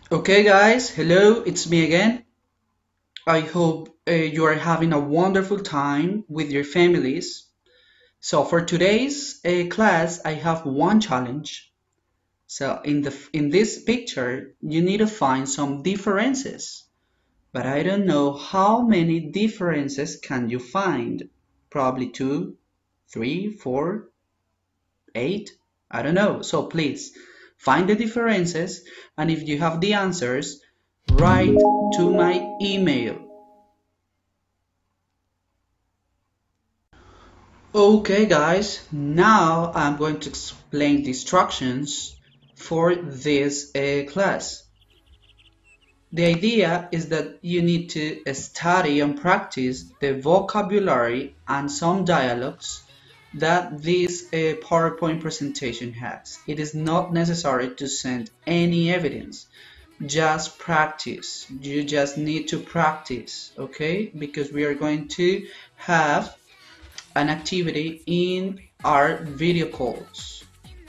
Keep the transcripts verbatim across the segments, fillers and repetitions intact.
Okay guys, hello, it's me again. I hope uh, you are having a wonderful time with your families. So for today's uh, class, I have one challenge. So in the in this picture, you need to find some differences. But I don't know how many differences can you find. Probably two, three, four, eight. I don't know. So please find the differences, and if you have the answers, write to my email. Okay guys, now I'm going to explain the instructions for this uh, class. The idea is that you need to study and practice the vocabulary and some dialogues that this uh, PowerPoint presentation has. It is not necessary to send any evidence. Just practice. You just need to practice, okay? Because we are going to have an activity in our video calls.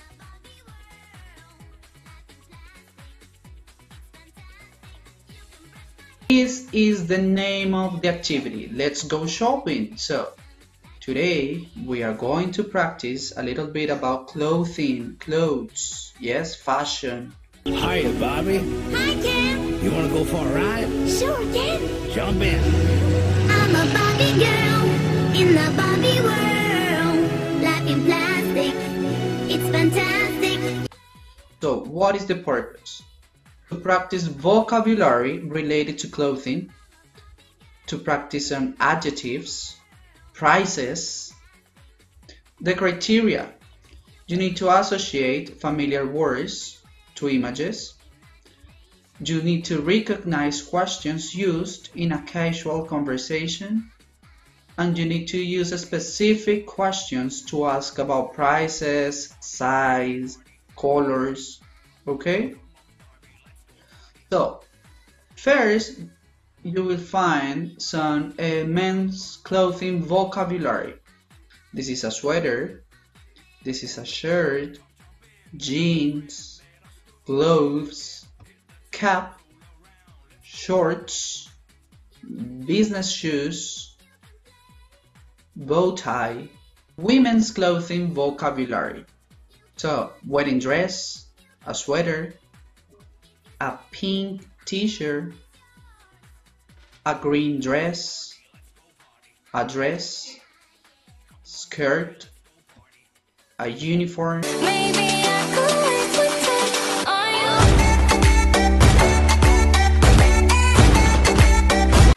This is the name of the activity. Let's go shopping. So today we are going to practice a little bit about clothing, clothes, yes, fashion. Hiya, Bobby. Hi, Ken. You want to go for a ride? Sure, Ken. Jump in. I'm a Barbie girl in the Barbie world. Life in plastic, it's fantastic. So what is the purpose? To practice vocabulary related to clothing, to practice some adjectives, prices, the criteria. You need to associate familiar words to images. You need to recognize questions used in a casual conversation. And you need to use specific questions to ask about prices, size, colors, okay? So, first, you will find some uh, men's clothing vocabulary. This is a sweater, this is a shirt, jeans, gloves, cap, shorts, business shoes, bow tie. Women's clothing vocabulary. So, wedding dress, a sweater, a pink t-shirt, a green dress, a dress, skirt, a uniform. Maybe I could pretend on you.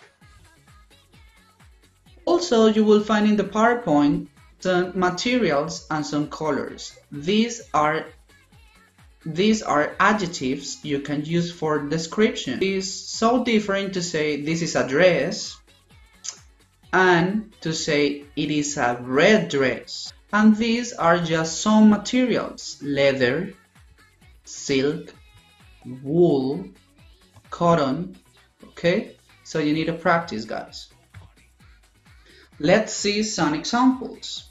Also, you will find in the PowerPoint some materials and some colors. These are These are adjectives you can use for description. It is so different to say this is a dress and to say it is a red dress. And these are just some materials: leather, silk, wool, cotton, okay? So you need to practice, guys. Let's see some examples.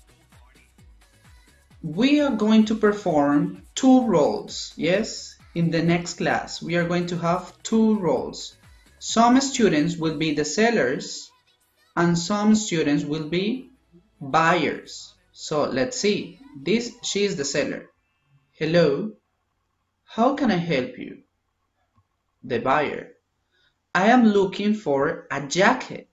We are going to perform two roles, yes? In the next class, we are going to have two roles. Some students will be the sellers and some students will be buyers. So let's see. This, she is the seller. Hello, how can I help you? The buyer. I am looking for a jacket.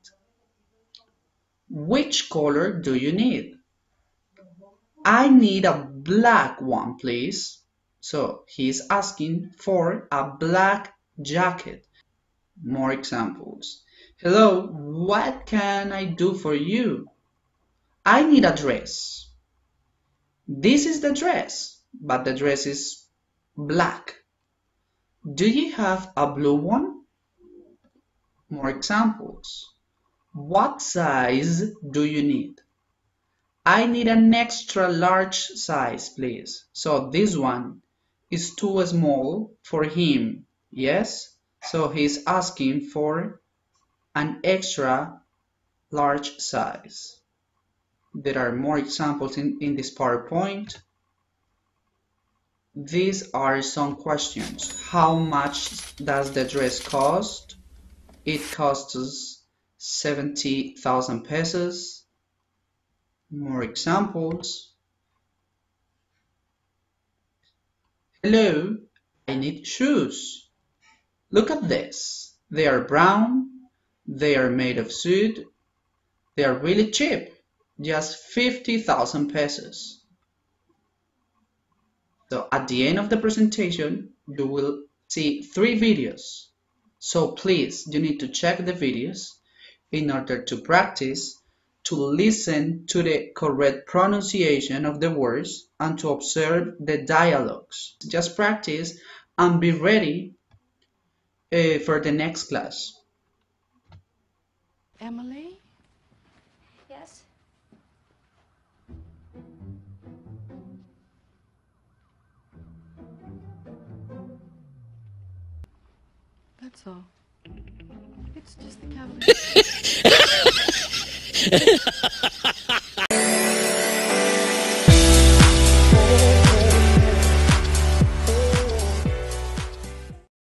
Which color do you need? I need a black one, please. So he's asking for a black jacket. More examples. Hello, what can I do for you? I need a dress. This is the dress, but the dress is black. Do you have a blue one? More examples. What size do you need? I need an extra large size, please. So this one is too small for him, yes? So he's asking for an extra large size. There are more examples in, in this PowerPoint. These are some questions. How much does the dress cost? It costs seventy thousand pesos. More examples. Hello, I need shoes. Look at this. They are brown. They are made of suede. They are really cheap. Just fifty thousand pesos. So at the end of the presentation, you will see three videos. So please, you need to check the videos in order to practice, to listen to the correct pronunciation of the words, and to observe the dialogues. Just practice and be ready uh, for the next class. Emily? Yes? That's all. It's just the cavalier.